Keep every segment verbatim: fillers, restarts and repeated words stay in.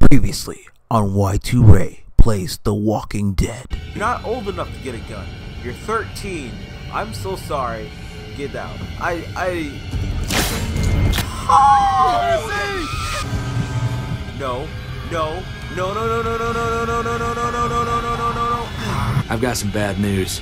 Previously on Y two Ray Plays The Walking Dead. You're not old enough to get a gun. You're thirteen. I'm so sorry. Get out. I I oh! No. No. No no no no no no no no no no no no no no no no no no. I've got some bad news.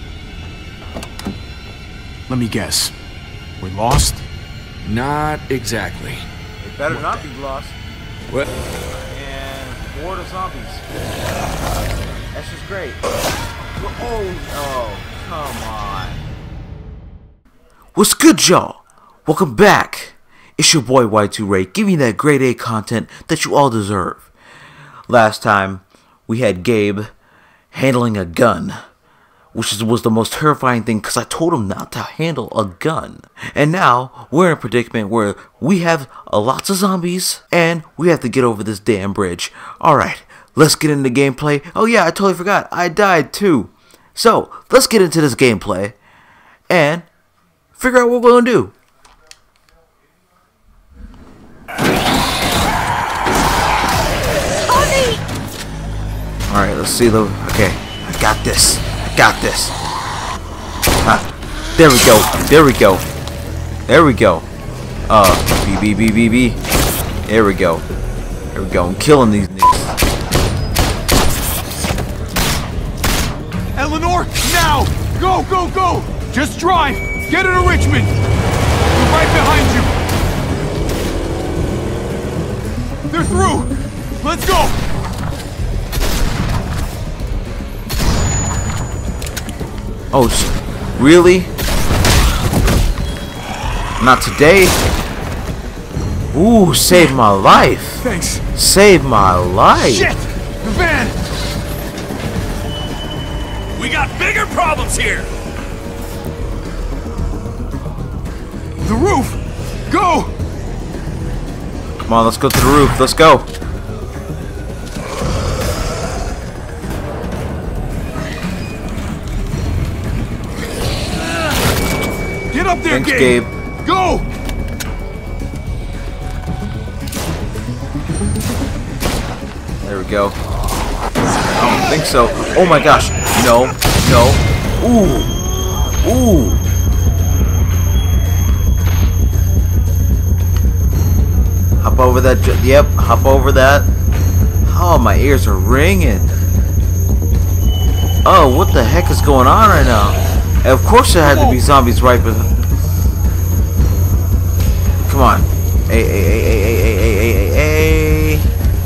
Let me guess. We're lost? Not exactly. It better not be lost. What? And horde of zombies. That's just great. Oh, oh, come on. What's good, y'all? Welcome back. It's your boy Y two Ray, giving you that grade A content that you all deserve. Last time, we had Gabe handling a gun, which is, was the most terrifying thing because I told him not to handle a gun. And now, we're in a predicament where we have uh, lots of zombies, and we have to get over this damn bridge. Alright, let's get into gameplay. Oh yeah, I totally forgot, I died too. So, let's get into this gameplay, and figure out what we're going to do. Alright, let's see the... Okay, I got this. I got this. Ah, there we go. There we go. There we go. Uh, B, B, B, B, B. There we go. There we go. I'm killing these niggas. Eleanor, now! Go, go, go! Just drive! Get her to Richmond! We're right behind you! They're through! Let's go! Oh, really? Not today. Ooh, saved my life. Thanks. Saved my life. Shit! The van! We got bigger problems here! The roof! Go! Come on, let's go to the roof. Let's go. Get up there, Thanks, Gabe! Gabe. Go! There we go. I don't think so. Oh my gosh. No. No. Ooh. Ooh. Hop over that. Yep. Hop over that. Oh, my ears are ringing. Oh, what the heck is going on right now? And of course there had to be zombies right behind. Come on. Hey, hey, hey, hey, hey, hey, hey, hey, hey.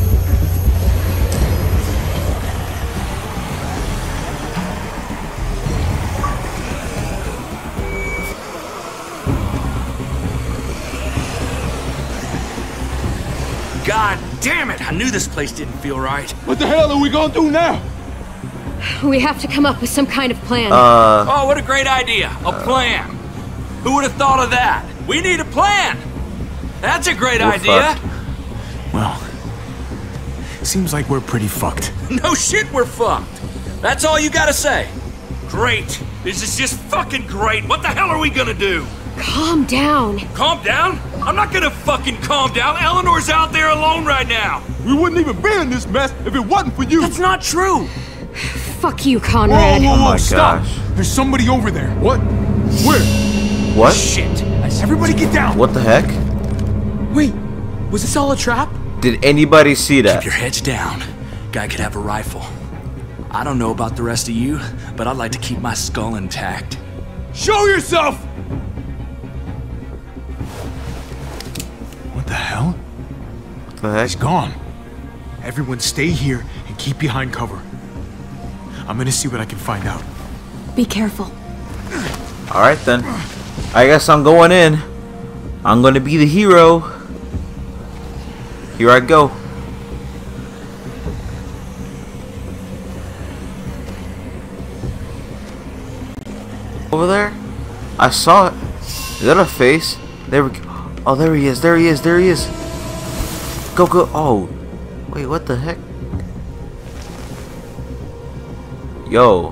God damn it! I knew this place didn't feel right. What the hell are we gonna do now? We have to come up with some kind of plan. Uh. Oh, what a great idea! A plan! Who would have thought of that? We need a plan! That's a great We're idea! fucked. Well, seems like we're pretty fucked. No shit, we're fucked! That's all you gotta say! Great! This is just fucking great! What the hell are we gonna do? Calm down. Calm down? I'm not gonna fucking calm down! Eleanor's out there alone right now! We wouldn't even be in this mess if it wasn't for you! That's not true! Fuck you, Whoa, Conrad. whoa, whoa, Oh my stop! gosh. There's somebody over there. What? Where? What? Shit! I see. Everybody get down! What the heck? Wait, was this all a trap? Did anybody see that? Keep your heads down. Guy could have a rifle. I don't know about the rest of you, but I'd like to keep my skull intact. Show yourself! What the hell? What the heck? He's gone. Everyone stay here and keep behind cover. I'm gonna see what I can find out. Be careful. Alright then. I guess I'm going in. I'm gonna be the hero. Here I go. Over there? I saw it. Is that a face? There we go. Oh, there he is. There he is. There he is. Go, go. Oh. Wait, what the heck? Yo.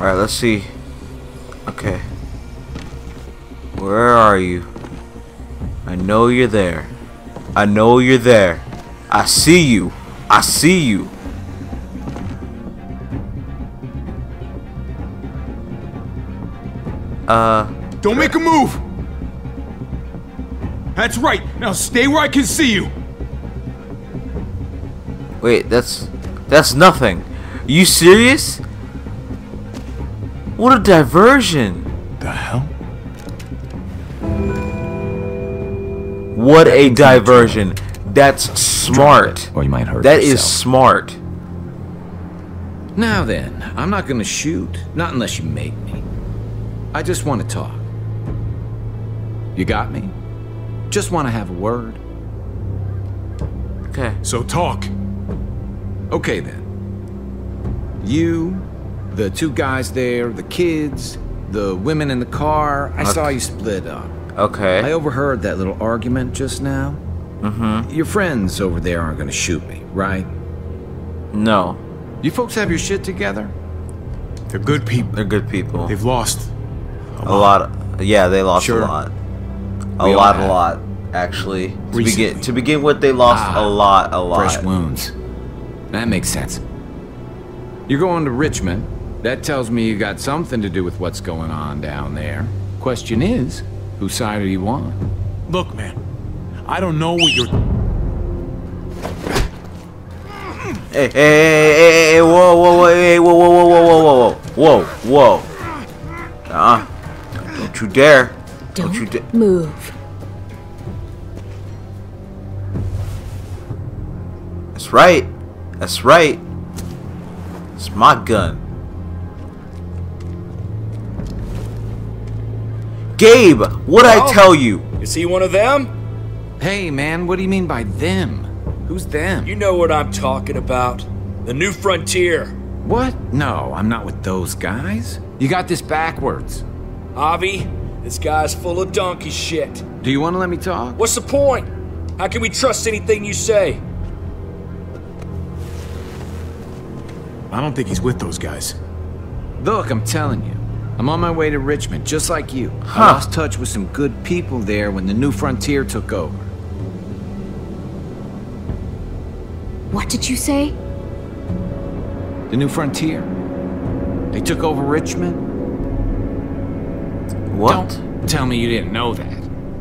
Alright, let's see. Okay. Where are you? I know you're there. I know you're there. I see you. I see you. Uh. Don't make a move! That's right. Now stay where I can see you. Wait, that's that's nothing. Are you serious? What a diversion. The hell? What a diversion. That's smart. Or you might hurt That is yourself. smart. Now then, I'm not gonna shoot. Not unless you make me. I just want to talk. You got me? Just want to have a word. Okay. So talk. Okay then. You, the two guys there, the kids, the women in the car, I saw you split up. I Okay. overheard that little argument just now. Mm-hmm. Your friends over there aren't gonna shoot me, right? No. You folks have your shit together? They're good people. They're good people. They've lost. A lot. Of, yeah, they lost Sure. a lot. A We all lot, a have. lot. Actually, to begin Recently. to begin with, they lost Ah, a lot, a lot. Fresh wounds. That makes sense. You're going to Richmond. That tells me you got something to do with what's going on down there. Question is, whose side are you on? Look, man. I don't know what you're... Hey, hey, hey, hey, hey, whoa, whoa, whoa, hey, whoa, whoa, whoa, whoa, whoa, whoa, whoa, whoa. Uh, don't you dare. Don't, Don't you da- move. That's right. That's right. It's my gun. Gabe, what'd I Well? tell you? You see one of them? Hey, man, what do you mean by them? Who's them? You know what I'm talking about. The New Frontier. What? No, I'm not with those guys. You got this backwards. Avi, this guy's full of donkey shit. Do you want to let me talk? What's the point? How can we trust anything you say? I don't think he's with those guys. Look, I'm telling you. I'm on my way to Richmond, just like you. Huh. I lost touch with some good people there when the New Frontier took over. What did you say? The New Frontier. They took over Richmond. What? Don't tell me you didn't know that.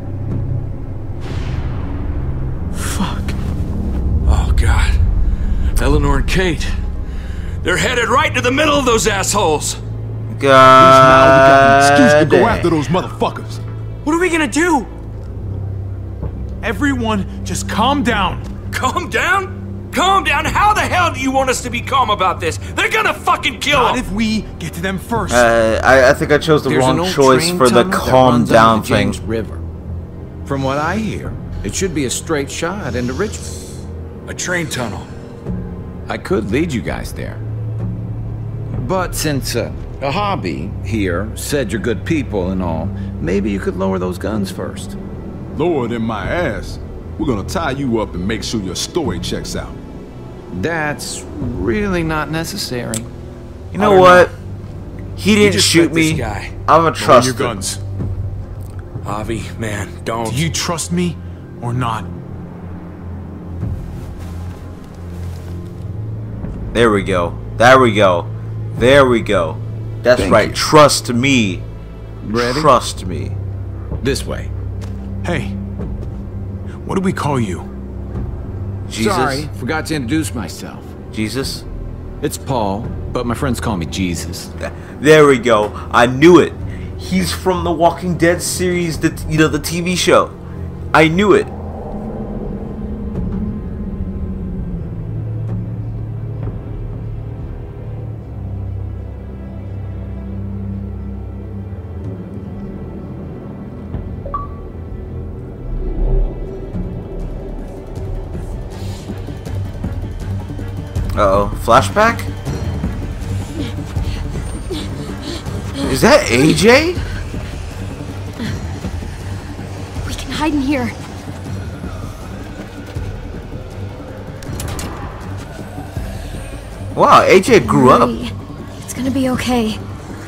Fuck. Oh, God. Eleanor and Kate. They're headed right to the middle of those assholes. Now we got an excuse to God go dang. after those motherfuckers. What are we gonna do? Everyone, just calm down. Calm down? Calm down? How the hell do you want us to be calm about this? They're gonna fucking kill Not them. if we get to them first. Uh, I, I think I chose the There's an wrong old choice train for the tunnel that calm runs down under the thing. James River. From what I hear, it should be a straight shot into Richmond. A train tunnel. I could lead you guys there. But since uh, a hobby here said you're good people and all, maybe you could lower those guns first. Lower than my ass. We're gonna tie you up and make sure your story checks out. That's really not necessary. You know don't what? He We didn't just shoot met this me. guy. I'm gonna Lower trust your him. guns. Avi, man, don't. Do you trust me or not? There we go. There we go. There we go. That's Thank right. you. Trust me. Ready? Trust me. This way. Hey, what do we call you? Jesus. Sorry, forgot to introduce myself. Jesus. It's Paul, but my friends call me Jesus. There we go. I knew it. He's from the Walking Dead series, the you know the T V show. I knew it. Uh oh, flashback? Is that A J? We can hide in here. Wow, A J grew up. Hurry. It's gonna be okay.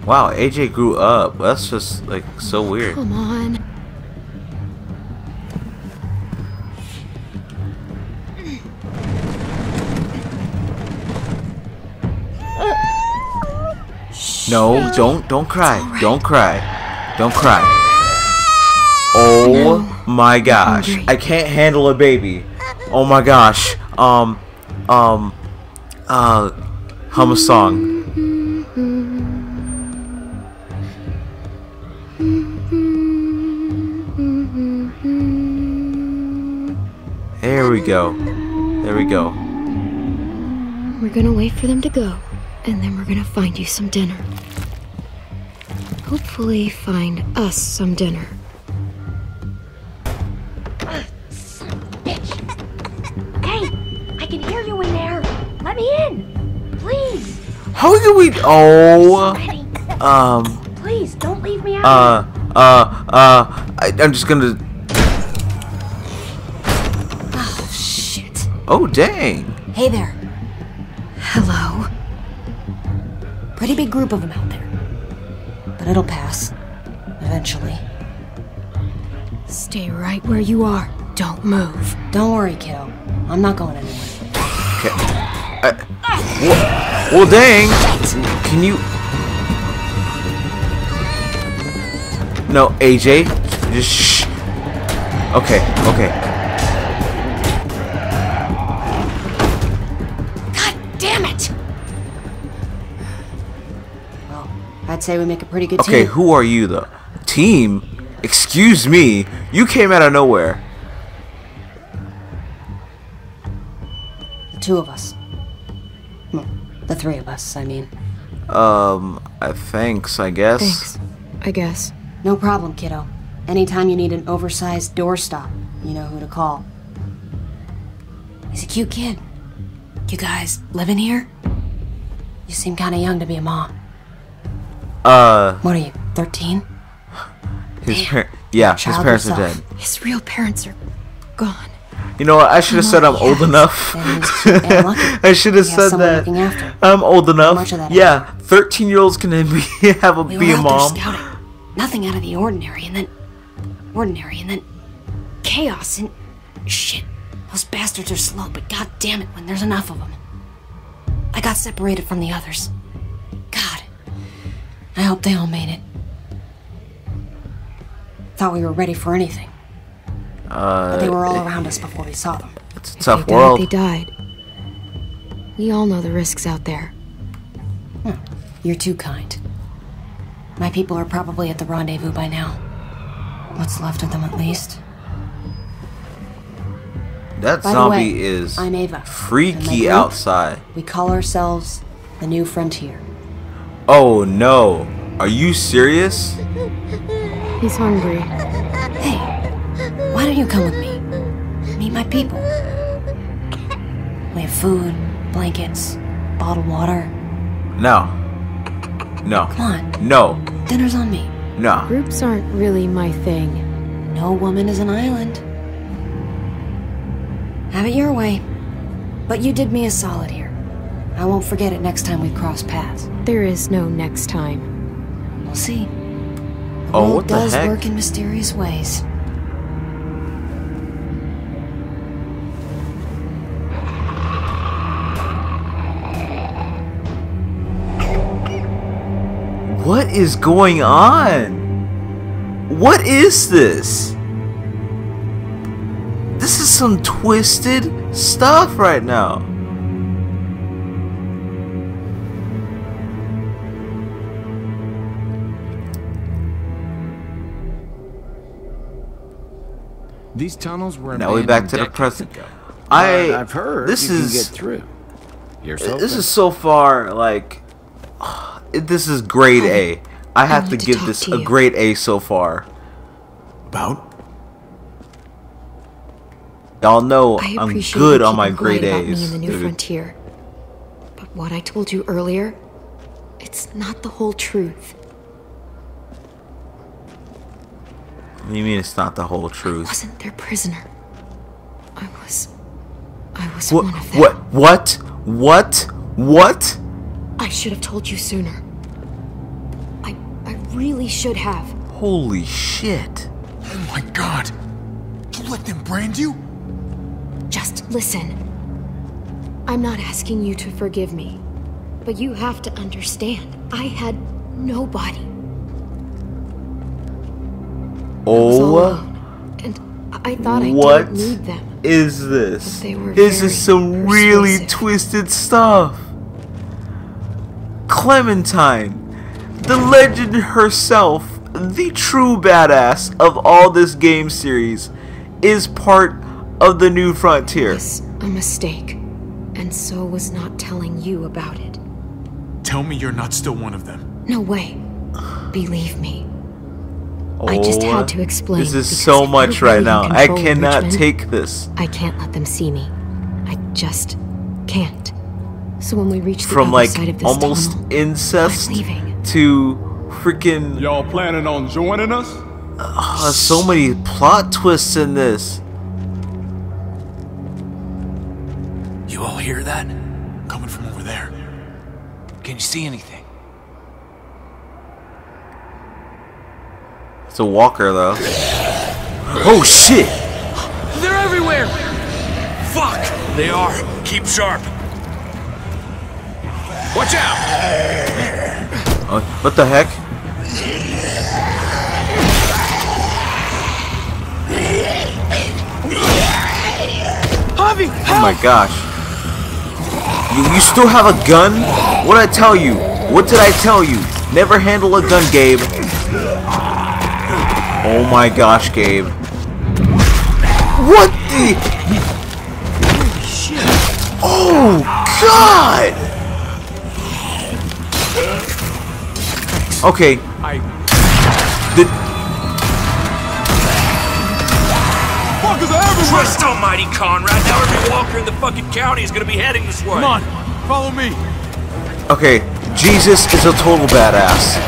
Wow, A J grew up. That's just like so weird. Come on. No, don't don't cry. right. Don't cry. Don't cry. Oh No, my gosh. hungry. I can't handle a baby. Oh my gosh. Um um uh hum a song. There we go. There we go. We're gonna wait for them to go, and then we're gonna find you some dinner. Hopefully find us some dinner. Hey, I can hear you in there. Let me in, please. How can we oh Benny, um please don't leave me out. uh uh uh I, I'm just gonna Oh shit. oh dang. Hey there. Hello. Pretty big group of them out there, but it'll pass eventually. Stay right where you are. Don't move. Don't worry, kiddo. I'm not going anywhere. Okay. I, wha- well, dang. Can you? No, A J. Just shh. Okay. Okay. God damn it! Well, I'd say we make a pretty good Okay. team. Who are you, though? Team? Excuse me. You came out of nowhere. The two of us. Well, the three of us, I mean. Um. Uh, thanks. I guess. Thanks. I guess. No problem, kiddo. Anytime you need an oversized doorstop, you know who to call. He's a cute kid. You guys living here? You seem kind of young to be a mom. Uh. What are you, thirteen? His par- Yeah. His Child parents are yourself. dead. His real parents are gone. You know what? I should have said I'm old Yes. enough. Then he's too damn lucky. I should have He has said someone that. looking after him. I'm old enough. much of that Yeah, thirteen-year-olds can be have a We be were a out mom. there scouting. Nothing out of the ordinary, and then... Ordinary, and then... Chaos, and... Shit. Those bastards are slow, but god damn it when there's enough of them. I got separated from the others. God. I hope they all made it. Thought we were ready for anything. Uh, But they were all around us before we saw them. It's a If tough they world. died, they died. We all know the risks out there. You're too kind. My people are probably at the rendezvous by now. What's left of them, at least. That By the zombie way, is I'm Ava. And my freaky group? outside. We call ourselves the New Frontier. Oh no. Are you serious? He's hungry. Hey, why don't you come with me? Meet my people. We have food, blankets, bottled water. No. No. Come on, No. dinner's on me. No. Groups aren't really my thing. No woman is an island. Have it your way. But you did me a solid here. I won't forget it next time we cross paths. There is no next time. We'll see. Oh, World what the does heck? work in mysterious ways. What is going on? What is this? This is some twisted stuff right now. These tunnels were Now we back to the abandoned present. decades ago. I But I've heard this you is can get through. Here's this hoping. is so far like this is grade A. I have to wanted to give talk this to a you. grade A so far. About? Y'all know I I'm appreciate good you on my keeping grade quiet about me A's. in the New dude. Frontier. But what I told you earlier, it's not the whole truth. What do you mean it's not the whole I truth? wasn't their prisoner. I was... I was What? one of them. What? What? What? What? I should have told you sooner. I really should have. Holy shit. Oh my god. You let them brand you? Just listen. I'm not asking you to forgive me, but you have to understand, I had nobody. I was all Oh, alone, and I thought I what didn't need them. is this? They were This very is some really persuasive. twisted stuff. Clementine, the legend herself, the true badass of all this game series, is part of the New Frontier. It was a mistake, and so was not telling you about it. Tell me you're not still one of them. No way. Believe me. I just had to explain. This is because so if much you're right really now. in I control of cannot Richmond, take this. I can't let them see me. I just can't. So when we reach the From other like side of this almost tunnel, incest I'm leaving. to freaking Y'all planning on joining us? uh, so many plot twists in this. You all hear that? Coming from over there. Can you see anything? It's a walker though. Oh shit! They're everywhere! Fuck! They are. Keep sharp. Watch out! Uh, what the heck? Javi! Oh my gosh. You, you still have a gun? What'd I tell you? What did I tell you? Never handle a gun, Gabe. Oh my gosh, Gabe. What the? Oh God! Okay. I... The, Fuckers are everywhere! Christ almighty, Conrad! Now every walker in the fucking county is gonna be heading this way. Come on, follow me. okay, Jesus is a total badass.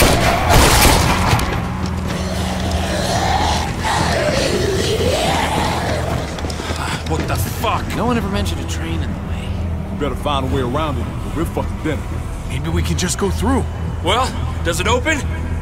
What the fuck? No one ever mentioned a train in the way. Better find a way around it, or we're fucking dead. Maybe we can just go through. Well, does it open?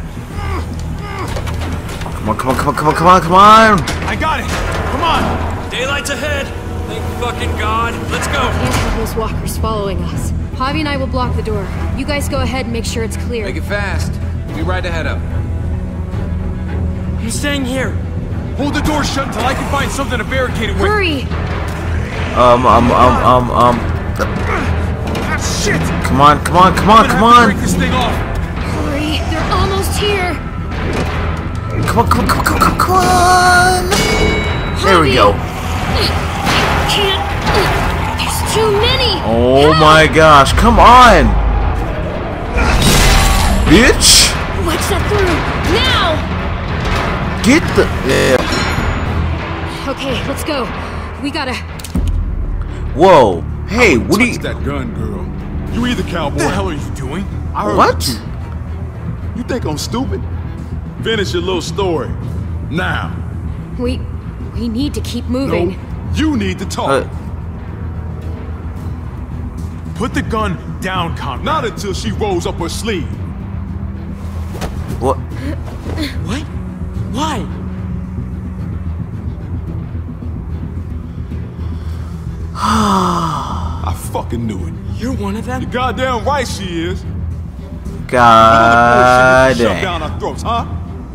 Come on, come on, come on, come on, come on, come on! I got it. Come on. Daylight's ahead. Thank fucking God. Let's go. Can't have those walkers following us. Javi and I will block the door. You guys go ahead and make sure it's clear. Make it fast. Be right ahead of. I'm staying here. Hold the door shut until I can find something to barricade it with. Hurry! Um, um, um, um, um. Shit! Come on, come on, come on, I'm come gonna have to on! break this thing off. Hurry! They're almost here! Come on, come on, come on, come on, come on! There we go. I can't. There's too many! Oh my gosh, come on! Bitch! Let's get through! Now! Get the... Yeah. Okay, let's go. We gotta... Whoa. Hey, what do you... Touch that gun, girl. You either cowboy. What the hell are you doing? I heard What? You. You think I'm stupid? Finish your little story. Now. We... We need to keep No, moving. you need to talk. Uh, Put the gun down, Conrad. Not until she rolls up her sleeve. what? What? Why? I fucking knew it. You're one of them? You're goddamn right she is. God Shove damn. down our throats, huh?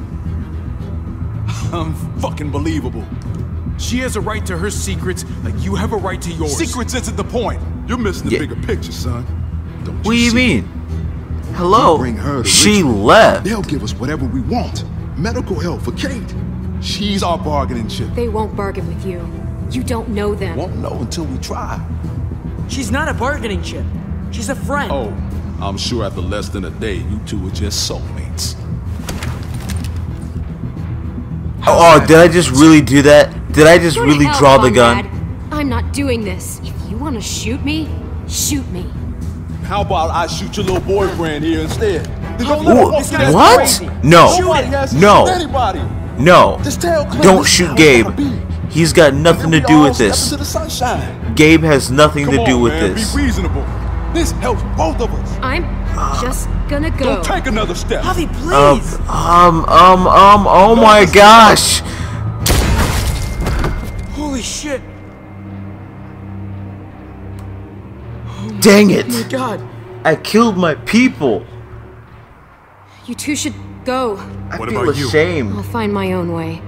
Unfucking-believable. She has a right to her secrets like you have a right to yours. Secrets isn't the point. You're missing the Yeah. bigger picture, son. Don't What do you see? mean? Hello? Bring her to She Richmond. left. They'll give us whatever we want. Medical help for Kate. She's our bargaining chip. They won't bargain with you. You don't know them. Won't know until we try. She's not a bargaining chip. She's a friend. Oh, I'm sure after less than a day, you two are just soulmates. Oh, oh, did I just really do that? Did I just Go to really hell, draw the gun? Conrad. I'm not doing this. If you want to shoot me, shoot me. How about I shoot your little boyfriend here instead? Then don't Ooh, let him walk through that what? crazy. No. Nobody has to No. shoot anybody. No. Just tell Clint Don't this is shoot how it's Gabe. gonna be. He's got nothing to Then we do all with step this. into the sunshine. Gabe has nothing Come to do on, with man, this. Be reasonable. This helps both of us. I'm just gonna go. Don't take another step. Javi, please. Um, um, um, oh my gosh. Holy shit. Dang it. Oh my god. I killed my people. You two should go. I What feel about you? ashamed. I'll find my own way.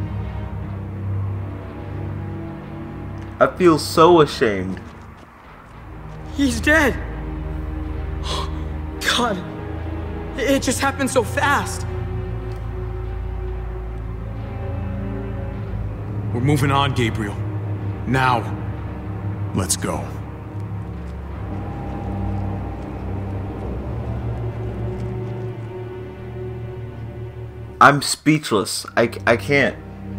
I feel so ashamed. He's dead. God. It it just happened so fast. We're moving on, Gabriel. Now, let's go. I'm speechless. I, I can't.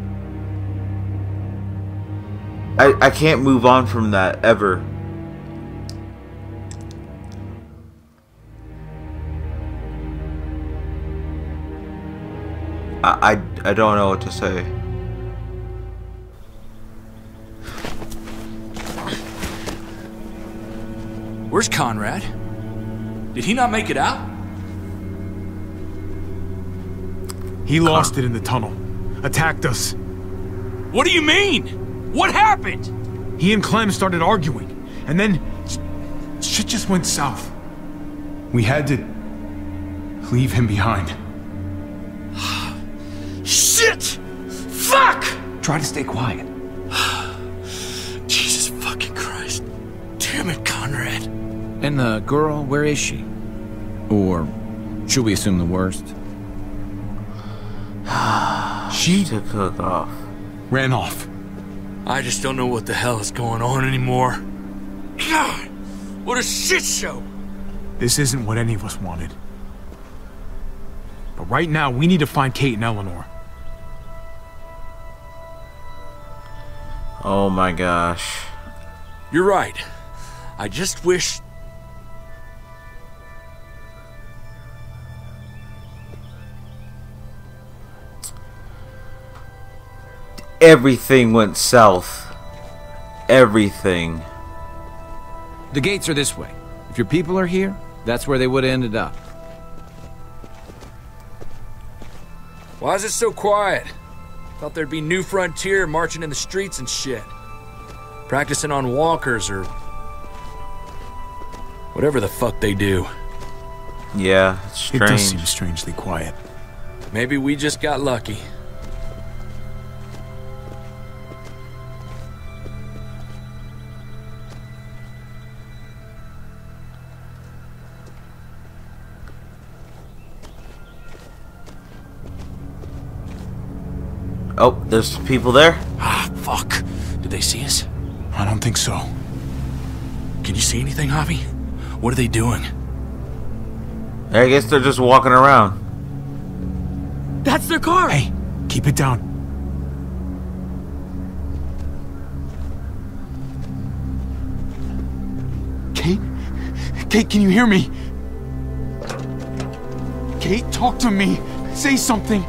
I, I can't move on from that ever. I, I, I don't know what to say. Where's Conrad? Did he not make it out? He lost it in the tunnel. Attacked us. What do you mean? What happened? He and Clem started arguing, and then shit just went south. We had to leave him behind. Shit! Fuck! Try to stay quiet. Jesus fucking Christ. Damn it, Conrad. And the girl, where is she? Or should we assume the worst? She To cook off. ran off. I just don't know what the hell is going on anymore. God! What a shit show! This isn't what any of us wanted. But right now, we need to find Kate and Eleanor. Oh my gosh. You're right. I just wish... Everything went south. Everything. The gates are this way. If your people are here, that's where they would have ended up. Why is it so quiet? Thought there'd be New Frontier marching in the streets and shit. Practicing on walkers or... whatever the fuck they do. Yeah, it's It does seem strange. strangely quiet. Maybe we just got lucky. Oh, there's people there? Ah, fuck. Did they see us? I don't think so. Can you see anything, Javi? What are they doing? I guess they're just walking around. That's their car. Hey, keep it down. Kate? Kate, can you hear me? Kate, talk to me. Say something.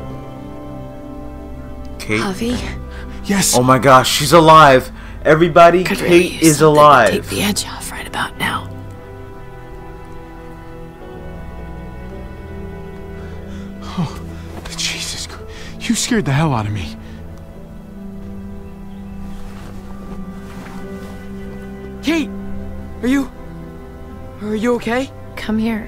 Kate? Javi, Yes. Oh my gosh, she's alive. Everybody, could really Kate use is something to alive. take the edge off right about now. Oh, Jesus Christ. You scared the hell out of me. Kate, are you... are you okay? Come here.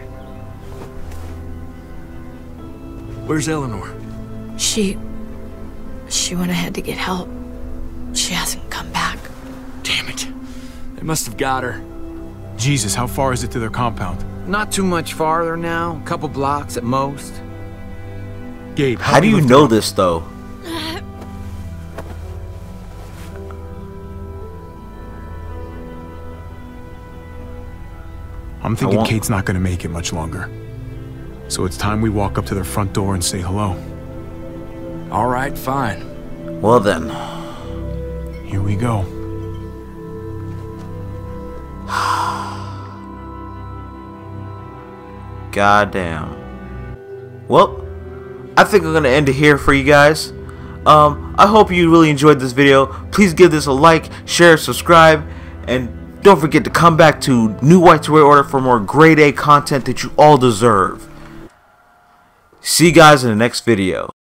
Where's Eleanor? She... She went ahead to get help. She hasn't come back. Damn it. They must have got her. Jesus, how far is it to their compound? Not too much farther now. A couple blocks at most. Gabe, How do you know this, though? I'm thinking won't- Kate's not gonna make it much longer. So it's time we walk up to their front door and say hello. All right, fine. Well then. Here we go. Goddamn. Well, I think I'm gonna end it here for you guys. Um, I hope you really enjoyed this video. Please give this a like, share, subscribe, and Don't forget to come back to New Y two Ray Order for more grade A content that you all deserve. See you guys in the next video.